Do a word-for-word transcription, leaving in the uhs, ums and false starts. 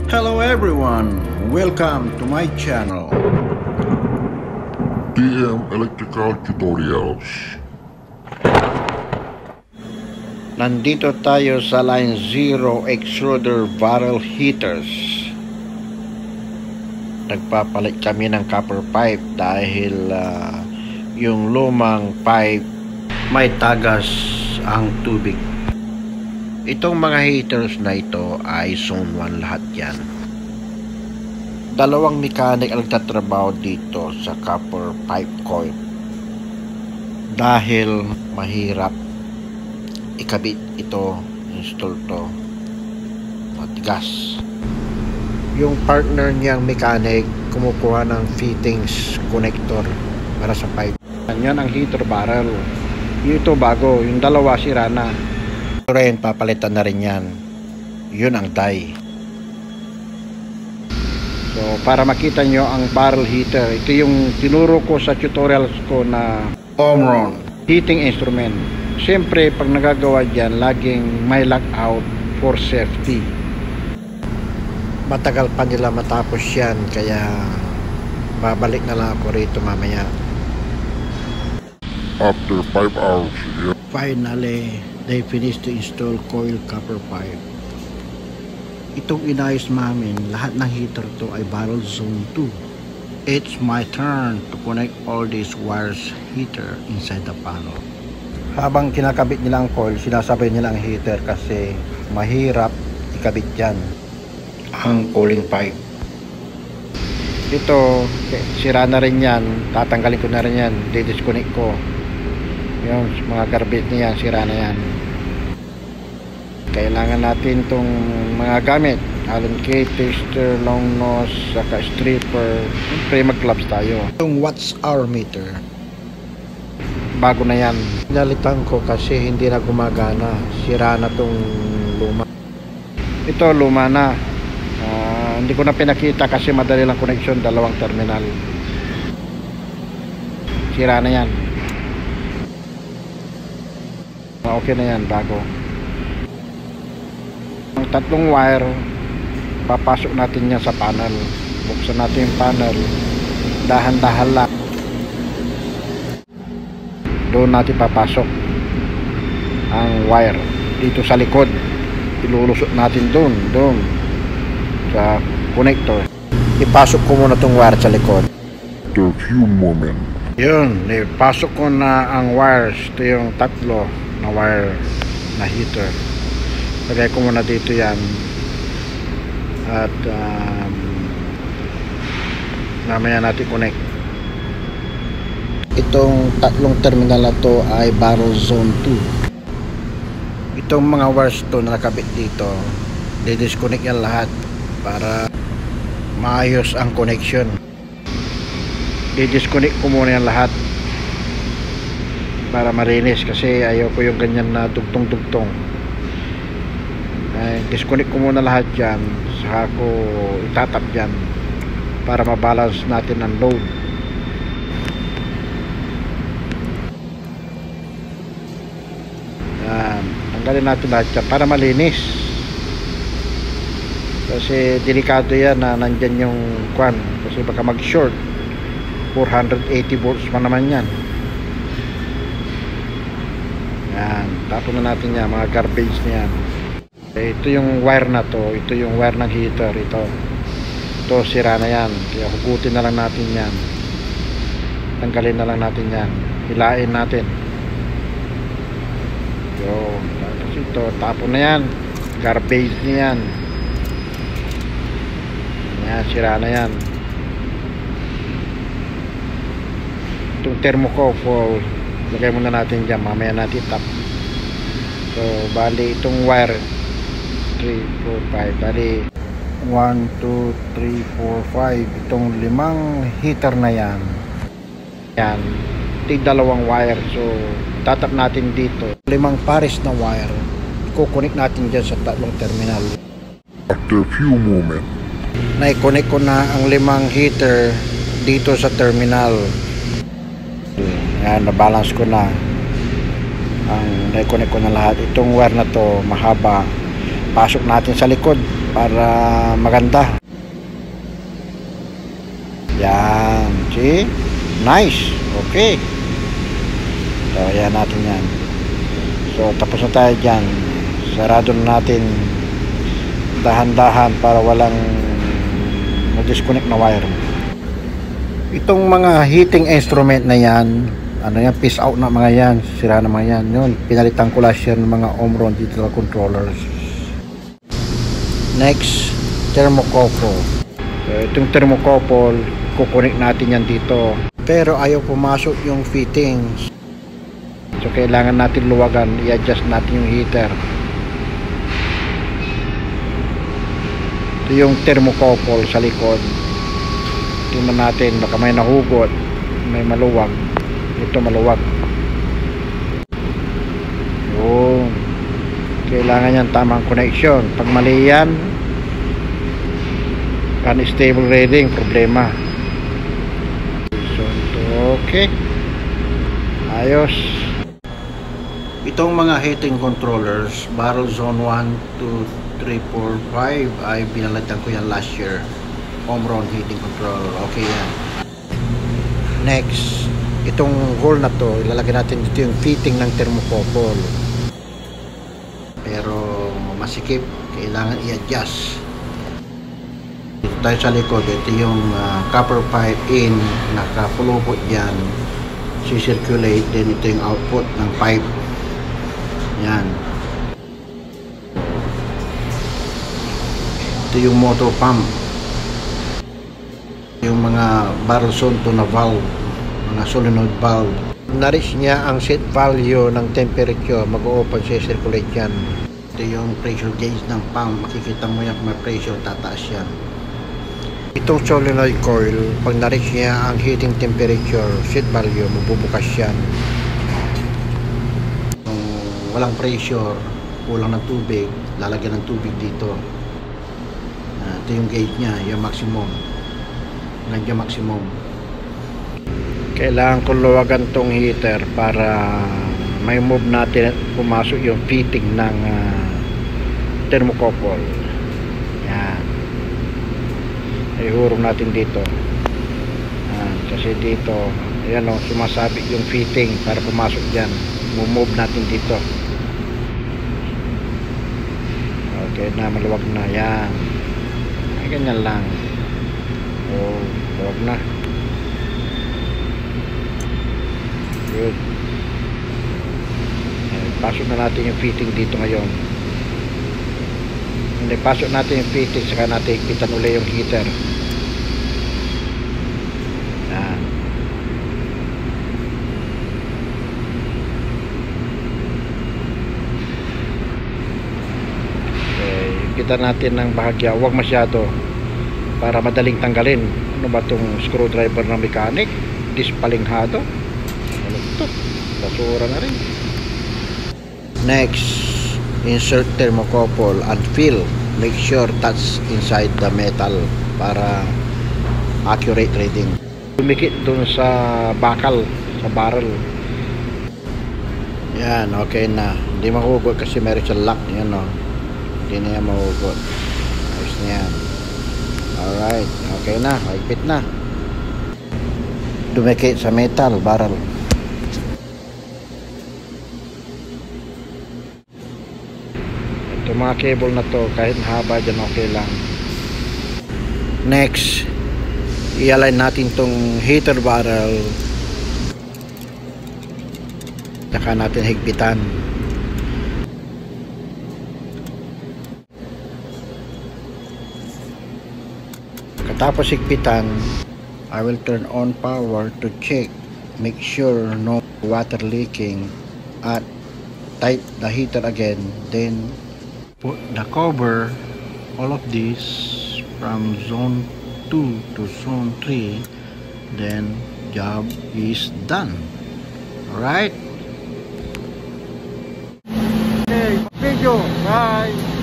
Hello everyone, welcome to my channel D M Electrical Tutorials. Nandito tayo sa line zero Extruder Barrel Heaters. Nagpapalit kami ng copper pipe dahil uh, yung lumang pipe may tagas ang tubig. Itong mga heaters na ito ay zone one lahat yan. Dalawang mechanic ang nagtatrabaho dito sa copper pipe coil dahil mahirap ikabit ito, install to, matigas. Yung partner niyang mechanic kumukuha ng fittings connector para sa pipe. Yan ang heater barrel. Ito bago, yung dalawa sira na. Rin papalitan na rin yan. Yun ang die. So para makita nyo ang barrel heater, ito yung tinuro ko sa tutorials ko na Omron heating instrument. Siyempre pag nagagawa dyan, laging may lockout for safety. Matagal pa nila matapos yan, kaya babalik na lang ako rito mamaya. After five hours, yeah. Finally, they finished to install coil copper pipe. Itong inayos namin, lahat ng heater to ay barrel zone two. It's my turn to connect all these wires heater inside the panel. Habang kinakabit nila ang coil, sinasabay nila ang heater kasi mahirap ikabit yan ang cooling pipe. Ito, sira na rin yan, tatanggalin ko na rin yan, didisconnect ko. Yung mga garbage niya, sira na yan. Kailangan natin tong mga gamit, Allen key, tester, long nose, saka stripper. Siyempre mag gloves tayo. Yung watts hour meter, bago na yan. Pinalitan ko kasi hindi na gumagana, sira na tong luma. Ito luma na, uh, hindi ko na pinakita kasi madali lang connection, dalawang terminal. Sira na yan. Okay na yan, bago. Ang tatlong wire, papasok natin yan sa panel. Buksan natin yung panel, dahan-dahan lang. Doon natin papasok ang wire dito sa likod. Ilulusot natin doon, doon sa connector. Ipasok ko muna tong wire sa likod. After few moments, yun, ipasok ko na ang wires. Ito yung tatlo na wire na heater. Lagay ko muna dito yan at um, mamaya natin connect. Itong tatlong terminal na to ay barrel zone two. Itong mga wires to na nakabit dito, didisconnect yan lahat para maayos ang connection. Didisconnect ko muna yan lahat para marinis kasi ayaw ko yung ganyan na tugtong-tugtong. Ay, disconnect ko muna lahat dyan, saka ko itatap dyan para mabalance natin ang load. Yan, tanggalin natin lahat dyan para malinis kasi delikado yan na nandyan yung kwan kasi baka mag short. Four hundred eighty volts pa naman yan. Yan, tapon na natin yan, mga garbage na yan. Eh, ito yung wire na to, ito yung wire ng heater, ito. Ito, sira na yan. Kaya hugutin na lang natin yan. Tanggalin na lang natin yan. Hilain natin. Yo, tapos ito, tapon na yan. Garbage na yan. Yan, sira na yan. Itong thermocouple, lagay muna natin dyan, mamaya natin tap. So bali itong wire three, four, five, bali one, two, three, four, five, itong limang heater na yan yan, tig dalawang wire. So tatap natin dito limang pares na wire, i-connect natin dyan sa tatlong terminal. after few moments, na-connect ko na ang limang heater dito sa terminal. Yan, na-balance ko na ang na-connect ko na lahat. Itong wire na to mahaba, pasok natin sa likod. para maganda. Yan, see? Nice. Okay. So ayan natin yan. So tapos na tayo dyan. Sarado na natin dahan-dahan para walang mag-disconnect na wire. Itong mga heating instrument na yan, ano yan, piece out na mga yan, sira na mga yan. Yun, pinalitan ko last year ng mga Omron digital controllers. Next, thermocouple. So itong thermocouple, kukunik natin yan dito. Pero ayaw pumasok yung fittings. So kailangan natin luwagan, i-adjust natin yung heater. Ito yung thermocouple sa likod. Tingnan natin, baka may nahugot, may maluwag. Ito maluwag. Yun. Kailangan yan tamang connection. Pag mali yan, unstable reading, problema. So, okay. Ayos. Itong mga heating controllers, barrel zone one, two, three, four, five ay binalatan ko yan last year. Omron heating controller. Okay yan. Next, itong hole na to, ilalagay natin dito yung fitting ng thermocouple. Pero masikip, kailangan i-adjust. Dito tayo sa likod, ito yung uh, copper pipe in, nakapulupot yan, si-circulate, then ito yung output ng pipe. Yan. Ito yung motor pump, yung mga barrel zone to na valve, mga solenoid valve. Na-reach niya ang set value ng temperature, mag-open siya, circulate yan. Ito yung pressure gauge ng pump, makikita mo yan kung may pressure, tataas yan. Itong solenoid coil, pag na-reach niya ang heating temperature, set value, mabubukas yan. Kung walang pressure, kulang ng tubig, lalagyan ng tubig dito. Uh, ito yung gauge niya, yung maximum. Nandiyan maximum. Kailangan ko luwagan tong heater para may move natin, pumasok yung fitting ng uh, thermocouple. Yan. Ihurong natin dito. Yan. Kasi dito, ayan o, sumasabit yung fitting para pumasok dyan. Move natin dito. Okay na, maluwag na. Yan. Ay, ganyan lang. Oh, huwag na. Good. Ayan, pasok na natin yung fitting dito ngayon. Hindi, pasok natin yung fitting, saka natin ipitan ulit yung heater. Ayan. Okay, ipitan natin ng bahagya, huwag masyado, para madaling tanggalin. Ano ba itong screwdriver ng mechanic? Dispalinghado. Ano ito? Basura na rin. Next, insert thermocouple and fill. Make sure that's inside the metal para accurate reading. Dumikit dun sa bakal, sa barrel. Yan, okay na. Hindi mahugot kasi meron siyang lock. Yan o. Hindi na yan mahugot. Ayos na yan. Alright, okay na, higpit na. Dumikit sa metal, barrel. Ito mga cable na to, kahit haba dyan okay lang. Next, i-align natin tong heater barrel. Saka natin higpitan. Tapos higpitan, I will turn on power to check, make sure no water leaking, at tight the heater again, then put the cover, all of this from zone two to zone three, then job is done. Alright? Okay, video, bye!